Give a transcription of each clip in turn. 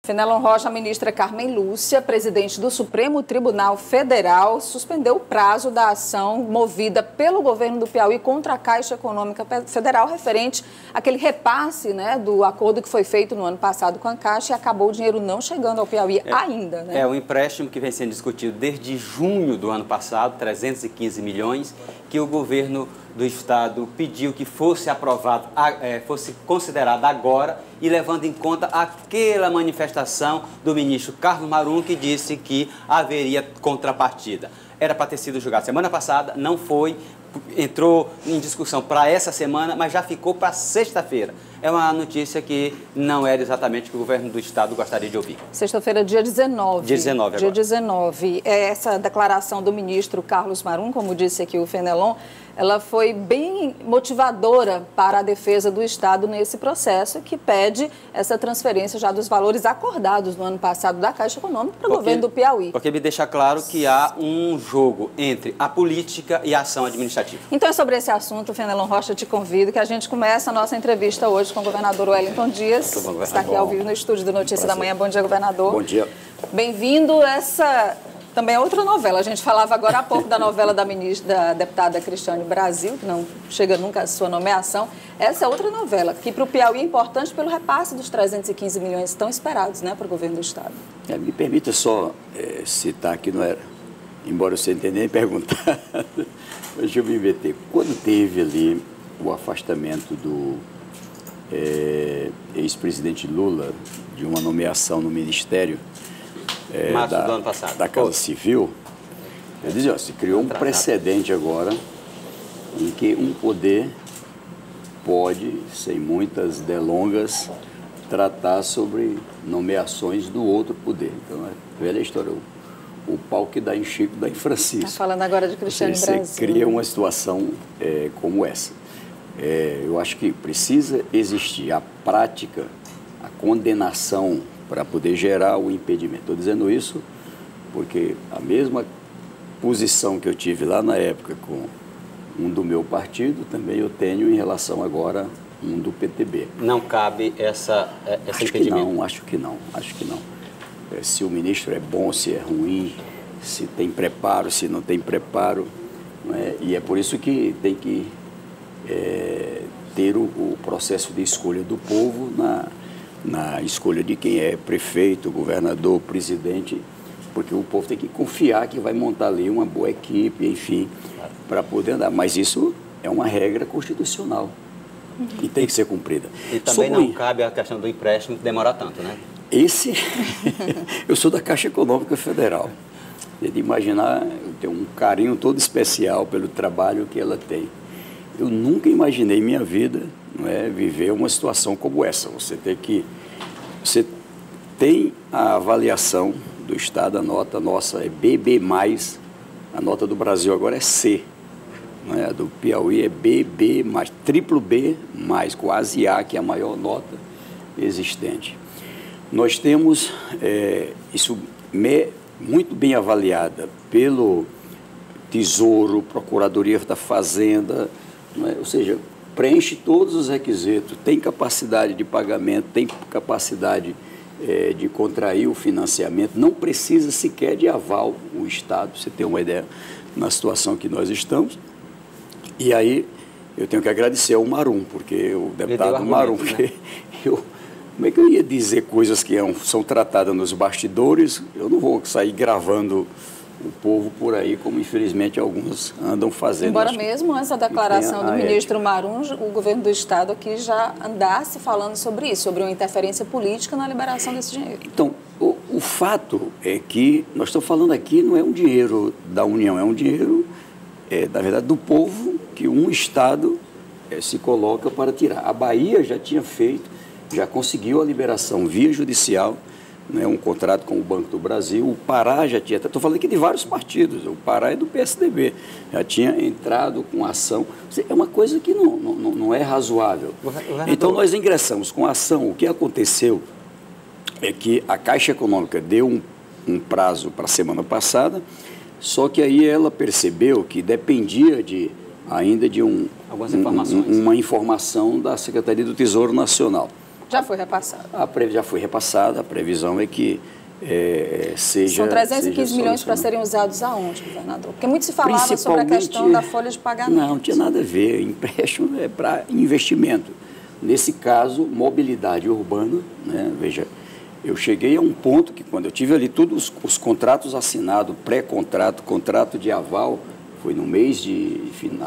Fenelon Rocha, a ministra Carmen Lúcia, presidente do Supremo Tribunal Federal, suspendeu o prazo da ação movida pelo governo do Piauí contra a Caixa Econômica Federal, referente àquele repasse, né, do acordo que foi feito no ano passado com a Caixa e acabou o dinheiro não chegando ao Piauí ainda. Né? É um empréstimo que vem sendo discutido desde junho do ano passado, 315 milhões, que o governo do Estado pediu que fosse aprovado, fosse considerado agora e levando em conta aquela manifestação do ministro Carlos Marum, que disse que haveria contrapartida. Era para ter sido julgado semana passada, não foi, entrou em discussão para essa semana, mas já ficou para sexta-feira. É uma notícia que não era exatamente o que o governo do Estado gostaria de ouvir. Sexta-feira, dia 19. Dia 19 agora. Dia 19. Essa declaração do ministro Carlos Marum, como disse aqui o Fenelon, ela foi bem motivadora para a defesa do Estado nesse processo, que pede essa transferência já dos valores acordados no ano passado da Caixa Econômica para o governo do Piauí. Porque me deixa claro que há um jogo entre a política e a ação administrativa. Então é sobre esse assunto, Fenelon Rocha, te convido que a gente comece a nossa entrevista hoje com o governador Wellington Dias, que está aqui ao vivo no estúdio do Notícia da Manhã. Bom dia, governador. Bom dia. Bem-vindo. Essa também é outra novela. A gente falava agora há pouco da novela da deputada Cristiane Brasil, que não chega nunca à sua nomeação. Essa é outra novela, que para o Piauí é importante pelo repasse dos 315 milhões tão esperados, né, para o governo do Estado. Me permita só citar que não era, embora você entenda nem perguntar, deixa eu me meter. Quando teve ali o afastamento do ex-presidente Lula de uma nomeação no Ministério março do ano passado, da Casa Civil, eu dizia, se criou um precedente agora em que um poder pode, sem muitas delongas, tratar sobre nomeações do outro poder. Então, é velha história, o pau que dá em Chico dá em Francisco. Está falando agora de Cristiane Brasil. Você cria uma situação como essa. Eu acho que precisa existir a prática, a condenação para poder gerar o impedimento. Estou dizendo isso porque a mesma posição que eu tive lá na época com um do meu partido, também eu tenho em relação agora um do PTB. Não cabe esse impedimento? Acho que não. Se o ministro é bom, se é ruim, se tem preparo, se não tem preparo. Não é? E é por isso que tem que ter o processo de escolha do povo na escolha de quem é prefeito, governador, presidente, porque o povo tem que confiar que vai montar ali uma boa equipe, enfim, para poder andar. Mas isso é uma regra constitucional e tem que ser cumprida. E também não cabe a questão do empréstimo demorar tanto, né? Eu sou da Caixa Econômica Federal. Você de imaginar, eu tenho um carinho todo especial pelo trabalho que ela tem. Eu nunca imaginei em minha vida viver uma situação como essa. Você tem a avaliação do Estado, a nota nossa é BB+, a nota do Brasil agora é C. A do Piauí é BB+, triplo B+, quase A, que é a maior nota existente. Nós temos isso muito bem avaliada pelo Tesouro, Procuradoria da Fazenda, ou seja, preenche todos os requisitos, tem capacidade de pagamento, tem capacidade de contrair o financiamento, não precisa sequer de aval o Estado, você tem uma ideia na situação que nós estamos. E aí eu tenho que agradecer ao Marum, porque o deputado Marum, porque como é que eu ia dizer coisas que são tratadas nos bastidores? Eu não vou sair gravando o povo por aí, como infelizmente alguns andam fazendo. Embora mesmo antes da declaração do ministro Marum, o governo do Estado aqui já andasse falando sobre isso, sobre uma interferência política na liberação desse dinheiro. Então, o fato é que nós estamos falando aqui não é um dinheiro da União, é um dinheiro, na verdade, do povo que um Estado se coloca para tirar. A Bahia já tinha feito, já conseguiu a liberação via judicial, um contrato com o Banco do Brasil. O Pará já tinha, estou falando aqui de vários partidos, o Pará é do PSDB, já tinha entrado com ação. É uma coisa que não é razoável. Então nós ingressamos com a ação. O que aconteceu é que a Caixa Econômica deu um prazo para a semana passada, só que aí ela percebeu que dependia ainda de uma informação da Secretaria do Tesouro Nacional. Já foi repassado. Já foi repassada, a previsão é que seja... São 315 milhões para serem usados aonde, governador? Porque muito se falava sobre a questão da folha de pagamento. Não tinha nada a ver, empréstimo é para investimento. Nesse caso, mobilidade urbana, né? Veja, eu cheguei a um ponto que quando eu tive ali todos os contratos assinados, pré-contrato, contrato de aval, foi no mês de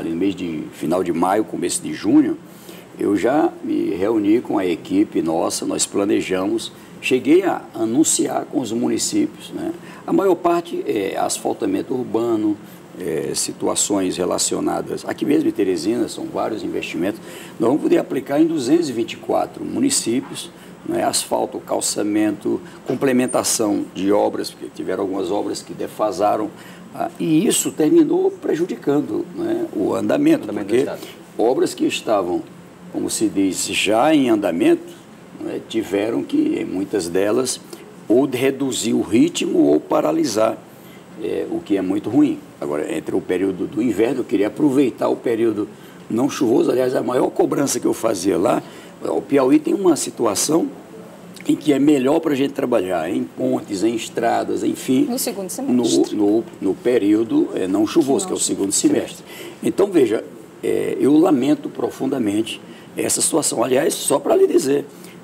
final de maio, começo de junho, eu já me reuni com a equipe nossa, nós planejamos, cheguei a anunciar com os municípios, né? A maior parte é asfaltamento urbano, situações relacionadas, aqui mesmo em Teresina, são vários investimentos, nós vamos poder aplicar em 224 municípios, né? Asfalto, calçamento, complementação de obras, porque tiveram algumas obras que defasaram, e isso terminou prejudicando, né, o andamento, porque obras que estavam, como se diz, já em andamento, né, tiveram que, muitas delas, ou reduzir o ritmo ou paralisar, o que é muito ruim. Agora, entre o período do inverno, eu queria aproveitar o período não chuvoso, aliás, a maior cobrança que eu fazia lá, o Piauí tem uma situação em que é melhor para a gente trabalhar em pontes, em estradas, enfim. No segundo semestre. No período não chuvoso, que é o segundo semestre. Então, veja, eu lamento profundamente essa situação. Aliás, só para lhe dizer,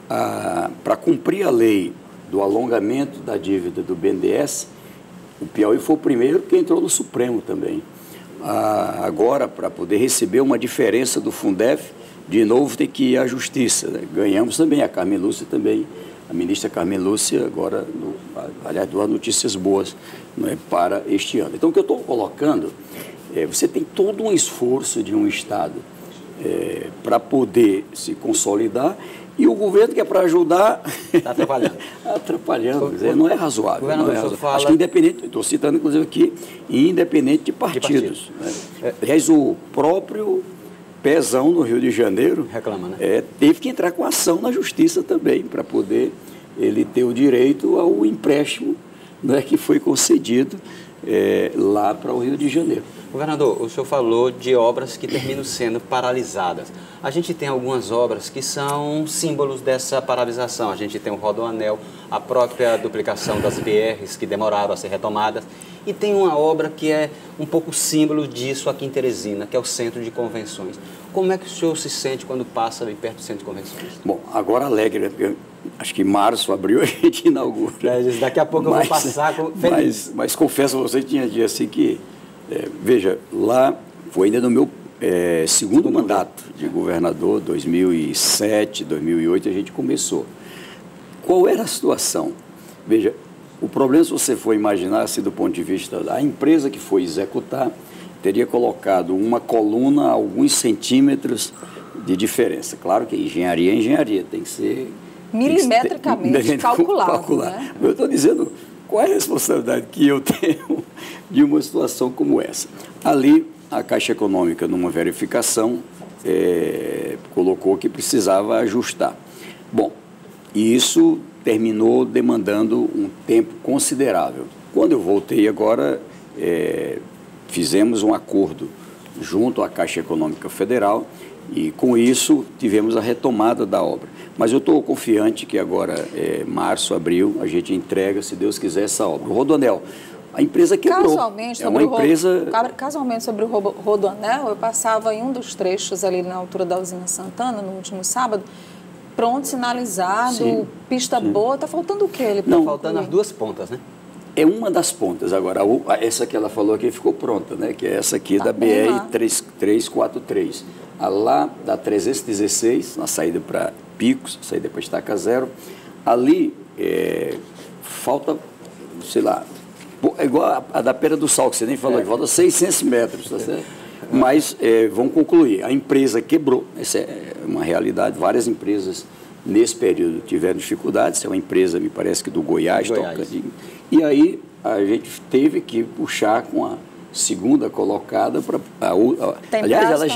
para cumprir a lei do alongamento da dívida do BNDES, o Piauí foi o primeiro que entrou no Supremo também. Agora, para poder receber uma diferença do Fundef, de novo tem que ir à Justiça, né? Ganhamos também, a Carmen Lúcia também, a ministra Carmen Lúcia, agora, aliás, duas notícias boas, né, para este ano. Então, o que eu estou colocando, você tem todo um esforço de um Estado para poder se consolidar, e o governo que é para ajudar... Está atrapalhando. Atrapalhando, não é razoável. Não é razoável. Fala... Acho que independente, estou citando inclusive aqui, independente de partidos. Né? Aliás, o próprio Pezão, no Rio de Janeiro, reclama, né? Teve que entrar com ação na justiça também, para poder ele ter o direito ao empréstimo, né, que foi concedido lá para o Rio de Janeiro. Governador, o senhor falou de obras que terminam sendo paralisadas. A gente tem algumas obras que são símbolos dessa paralisação. A gente tem o Rodoanel, a própria duplicação das BRs que demoraram a ser retomadas. E tem uma obra que é um pouco símbolo disso aqui em Teresina, que é o Centro de Convenções. Como é que o senhor se sente quando passa ali perto do Centro de Convenções? Bom, agora alegre, né? Porque acho que em março, abril, a gente inaugura. Daqui a pouco eu vou passar feliz. Mas confesso a você que tinha dia assim que... veja, lá foi ainda no meu segundo mandato de governador, 2007, 2008, a gente começou. Qual era a situação? Veja, o problema, se você for imaginar, assim, do ponto de vista da empresa que foi executar, teria colocado uma coluna a alguns centímetros de diferença. Claro que engenharia é engenharia, tem que ser... milimetricamente calculado. Né? Eu estou dizendo... Qual é a responsabilidade que eu tenho de uma situação como essa? Ali, a Caixa Econômica, numa verificação, colocou que precisava ajustar. Bom, e isso terminou demandando um tempo considerável. Quando eu voltei agora, fizemos um acordo junto à Caixa Econômica Federal e, com isso, tivemos a retomada da obra. Mas eu estou confiante que agora, março, abril, a gente entrega, se Deus quiser, essa obra. O Rodoanel, a empresa quebrou. Casualmente, sobre o Rodoanel, eu passava em um dos trechos ali na altura da usina Santana, no último sábado, pronto, sinalizado, sim, pista sim. Boa. Está faltando o quê? Está faltando as duas pontas, né? É uma das pontas. Agora, essa que ela falou aqui ficou pronta, né? Que é essa aqui da BR-343. A lá da 316, na saída para Picos, saída para Estaca Zero. Ali falta, sei lá, é igual a da Pedra do Sal, que você nem falou, falta 600 metros, tá certo? Mas vão concluir. A empresa quebrou, essa é uma realidade, várias empresas nesse período tiveram dificuldades, é uma empresa, me parece que do Goiás. E aí a gente teve que puxar com a segunda colocada para aliás, ela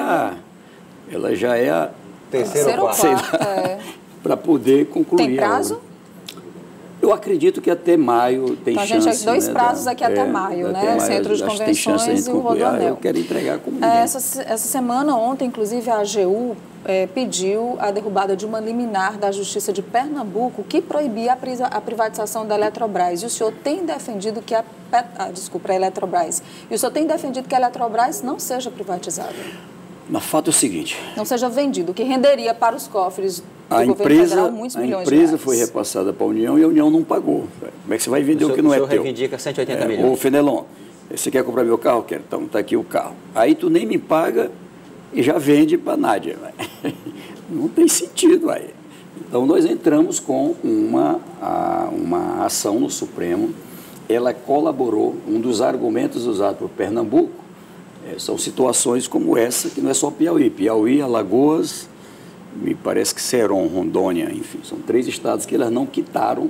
já é a terceira ou quarta, para poder concluir. Tem prazo? Eu acredito que até maio tem chance. Então, a gente tem dois prazos aqui até maio, né? Centro de Convenções e o Rodoanel. Eu quero entregar como essa semana, ontem, inclusive, a AGU pediu a derrubada de uma liminar da Justiça de Pernambuco que proibia a privatização da Eletrobras. E o senhor tem defendido que a Eletrobras. E o senhor tem defendido que a Eletrobras não seja privatizada. Mas o fato é o seguinte... Não seja vendido, o que renderia para os cofres do governo federal muitos milhões de reais. A empresa foi repassada para a União e a União não pagou. Como é que você vai vender o que não é teu? O senhor reivindica 180 milhões. Ô, Fenelon, você quer comprar meu carro? Quero. Então, está aqui o carro. Aí tu nem me paga e já vende para a Nádia. Não tem sentido aí. Então, nós entramos com uma ação no Supremo. Ela colaborou, um dos argumentos usados por Pernambuco, são situações como essa, que não é só Piauí. Piauí, Alagoas, me parece que Ceron, Rondônia, enfim, são 3 estados que elas não quitaram,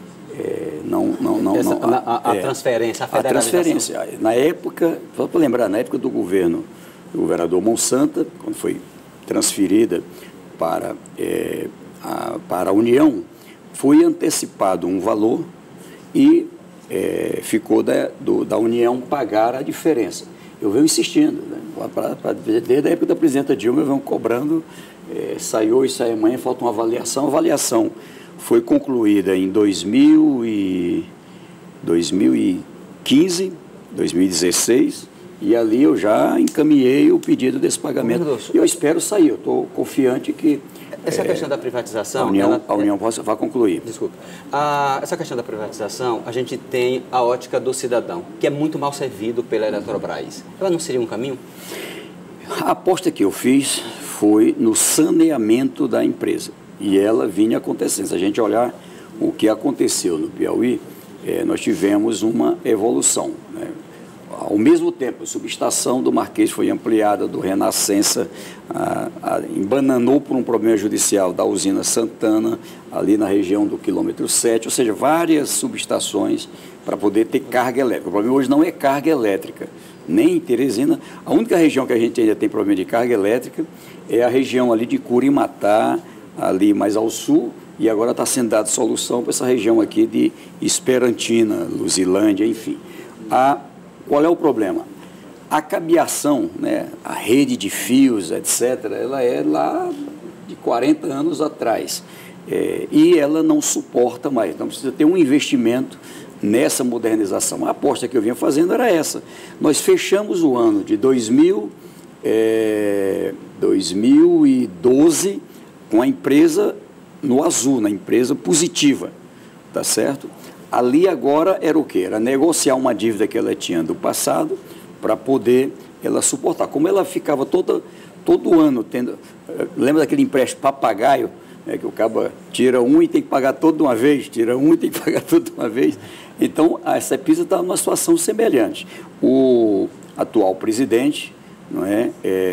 a transferência, a federalização. A transferência. Na época, só para lembrar, na época do governo do governador Monsanta, quando foi transferida para a União, foi antecipado um valor e ficou da União pagar a diferença. Eu venho insistindo, né? Desde a época da presidenta Dilma, eu venho cobrando, sai hoje, sai amanhã, falta uma avaliação. A avaliação foi concluída em 2015, 2016, e ali eu já encaminhei o pedido desse pagamento. E eu espero sair, eu estou confiante que... Essa questão da privatização... A União vai concluir. Desculpa. Essa questão da privatização, a gente tem a ótica do cidadão, que é muito mal servido pela Eletrobras. Ela não seria um caminho? A aposta que eu fiz foi no saneamento da empresa. E ela vinha acontecendo. Se a gente olhar o que aconteceu no Piauí, nós tivemos uma evolução, né? Ao mesmo tempo, a subestação do Marquês foi ampliada, do Renascença, embananou por um problema judicial da usina Santana, ali na região do quilômetro 7, ou seja, várias subestações para poder ter carga elétrica. O problema hoje não é carga elétrica, nem em Teresina. A única região que a gente ainda tem problema de carga elétrica é a região ali de Curimatá, ali mais ao sul, e agora está sendo dada solução para essa região aqui de Esperantina, Luzilândia, enfim. Qual é o problema? A cabeação, né, a rede de fios, etc., ela é lá de 40 anos atrás. E ela não suporta mais. Então, precisa ter um investimento nessa modernização. A aposta que eu vinha fazendo era essa. Nós fechamos o ano de 2012 com a empresa no azul, na empresa positiva, tá certo? Ali agora era o quê? Era negociar uma dívida que ela tinha do passado para poder ela suportar. Como ela ficava todo ano tendo... Lembra daquele empréstimo papagaio, né, que o cabo tira um e tem que pagar todo de uma vez, tira um e tem que pagar tudo de uma vez? Então, a Cepisa está numa situação semelhante. O atual presidente, não é,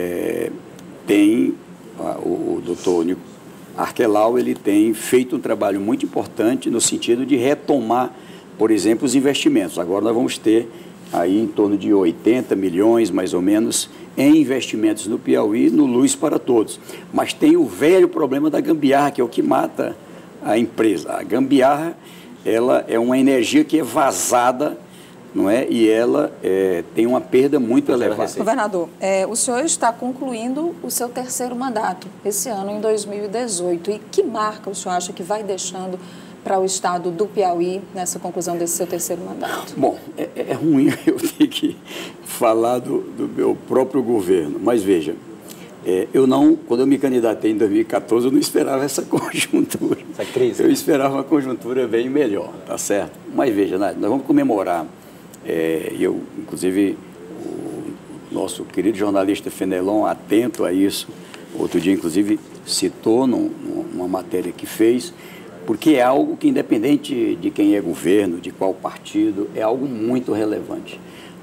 tem o doutor Arquelau, ele tem feito um trabalho muito importante no sentido de retomar, por exemplo, os investimentos. Agora nós vamos ter aí em torno de 80 milhões, mais ou menos, em investimentos no Piauí, no Luz para Todos. Mas tem o velho problema da gambiarra, que é o que mata a empresa. A gambiarra, ela é uma energia que é vazada, não é? E ela tem uma perda muito elevada. Governador, o senhor está concluindo o seu 3º mandato esse ano, em 2018. E que marca o senhor acha que vai deixando para o estado do Piauí nessa conclusão desse seu 3º mandato? Bom, é ruim eu ter que falar do meu próprio governo, mas veja, quando eu me candidatei em 2014, eu não esperava essa conjuntura. Essa crise. Eu esperava uma conjuntura bem melhor, tá certo? Mas veja, nós vamos comemorar. Inclusive, o nosso querido jornalista Fenelon, atento a isso, outro dia, inclusive, citou numa matéria que fez, porque é algo que, independente de quem é governo, de qual partido, é algo muito relevante.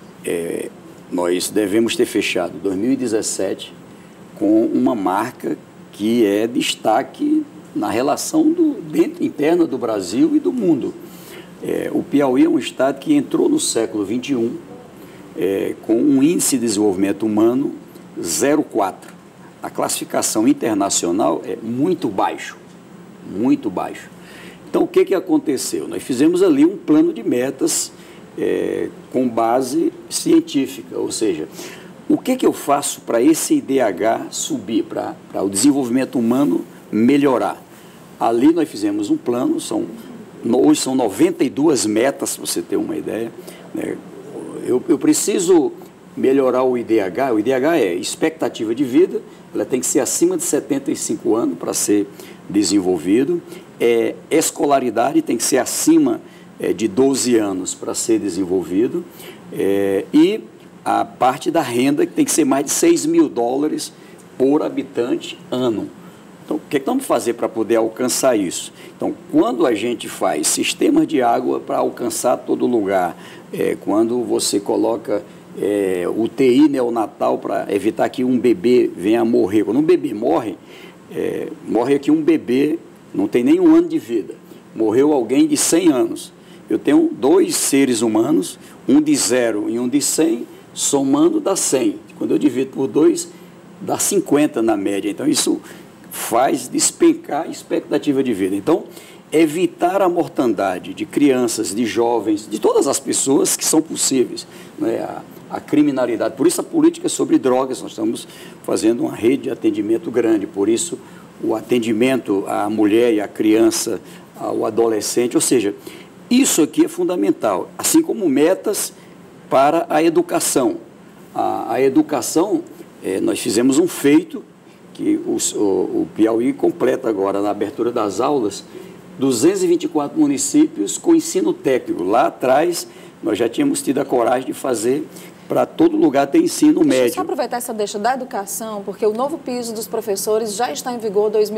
Nós devemos ter fechado 2017 com uma marca que é destaque na relação interna do Brasil e do mundo. O Piauí é um estado que entrou no século XXI com um índice de desenvolvimento humano 0,4. A classificação internacional é muito baixo, muito baixo. Então, o que aconteceu? Nós fizemos ali um plano de metas com base científica, ou seja, o que eu faço para esse IDH subir, para o desenvolvimento humano melhorar? Ali nós fizemos um plano, hoje são 92 metas, para você ter uma ideia, né? Eu preciso melhorar o IDH. O IDH é expectativa de vida, ela tem que ser acima de 75 anos para ser desenvolvido. Escolaridade tem que ser acima de 12 anos para ser desenvolvido. E a parte da renda, que tem que ser mais de $6.000 por habitante ano. Então, o que nós vamos fazer para poder alcançar isso? Então, quando a gente faz sistemas de água para alcançar todo lugar, quando você coloca UTI neonatal para evitar que um bebê venha a morrer. Quando um bebê morre, morre aqui um bebê, não tem nem um ano de vida. Morreu alguém de 100 anos. Eu tenho 2 seres humanos, um de 0 e um de 100, somando dá 100. Quando eu divido por 2, dá 50 na média. Então, isso faz despencar a expectativa de vida. Então, evitar a mortandade de crianças, de jovens, de todas as pessoas que são possíveis, né? A criminalidade. Por isso, a política é sobre drogas. Nós estamos fazendo uma rede de atendimento grande. Por isso, o atendimento à mulher e à criança, ao adolescente. Ou seja, isso aqui é fundamental. Assim como metas para a educação. A educação, nós fizemos um feito que o Piauí completa agora, na abertura das aulas, 224 municípios com ensino técnico. Lá atrás, nós já tínhamos tido a coragem de fazer para todo lugar ter ensino médio. Deixa eu só aproveitar essa deixa da educação, porque o novo piso dos professores já está em vigor, R$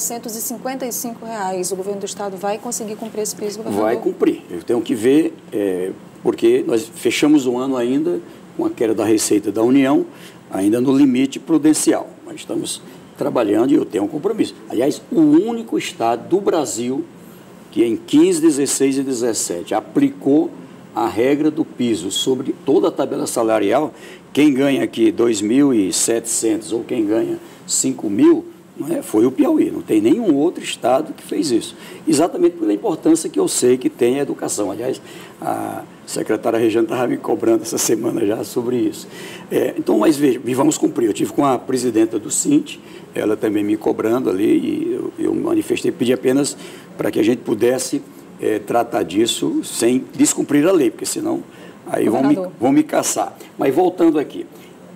2.455. O governo do estado vai conseguir cumprir esse piso, governador? Vai cumprir. Eu tenho que ver, porque nós fechamos o ano ainda com a queda da receita da União, ainda no limite prudencial. Nós estamos trabalhando e eu tenho um compromisso. Aliás, o único estado do Brasil que em 15, 16 e 17 aplicou a regra do piso sobre toda a tabela salarial, quem ganha aqui 2.700 ou quem ganha 5.000, foi o Piauí. Não tem nenhum outro estado que fez isso. Exatamente pela importância que eu sei que tem a educação. Aliás, a secretária Regiane estava me cobrando essa semana já sobre isso. Então, mas veja, vamos cumprir. Eu tive com a presidenta do Sint, ela também me cobrando ali, e eu manifestei, pedi apenas para que a gente pudesse tratar disso sem descumprir a lei, porque senão aí vão me caçar. Mas voltando aqui,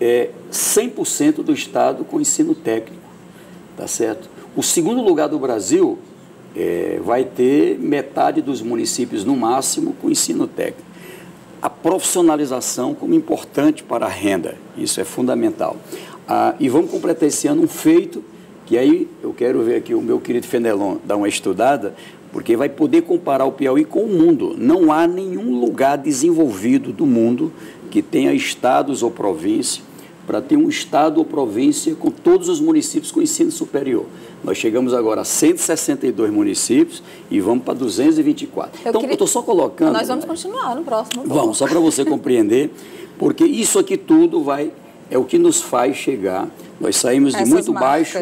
100% do estado com ensino técnico, tá certo? O segundo lugar do Brasil vai ter metade dos municípios no máximo com ensino técnico. A profissionalização como importante para a renda, isso é fundamental. E vamos completar esse ano um feito, que aí eu quero ver aqui o meu querido Fenelon dar uma estudada, porque vai poder comparar o Piauí com o mundo. Não há nenhum lugar desenvolvido do mundo que tenha estados ou província, para ter um estado ou província com todos os municípios com ensino superior. Nós chegamos agora a 162 municípios e vamos para 224. Eu estou só colocando... Nós vamos continuar no próximo bloco. Vamos, só para você compreender, porque isso aqui tudo é o que nos faz chegar. Nós saímos de muito baixo.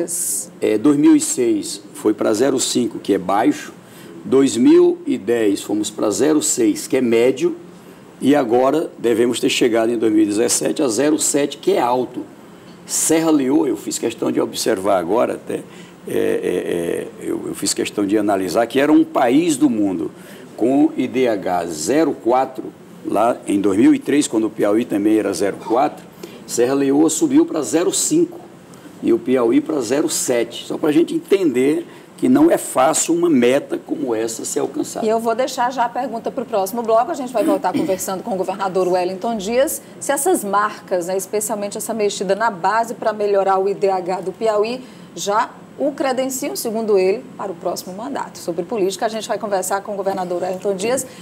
2006 foi para 0,5, que é baixo. 2010 fomos para 0,6, que é médio. E agora devemos ter chegado em 2017 a 0,7, que é alto. Serra Leoa, eu fiz questão de observar agora, até eu fiz questão de analisar, que era um país do mundo com IDH 0,4, lá em 2003, quando o Piauí também era 0,4, Serra Leoa subiu para 0,5 e o Piauí para 0,7. Só para a gente entender que não é fácil uma meta como essa ser alcançada. E eu vou deixar já a pergunta para o próximo bloco. A gente vai voltar conversando com o governador Wellington Dias, se essas marcas, especialmente essa mexida na base para melhorar o IDH do Piauí, já o credenciam, segundo ele, para o próximo mandato. Sobre política, a gente vai conversar com o governador Wellington Dias.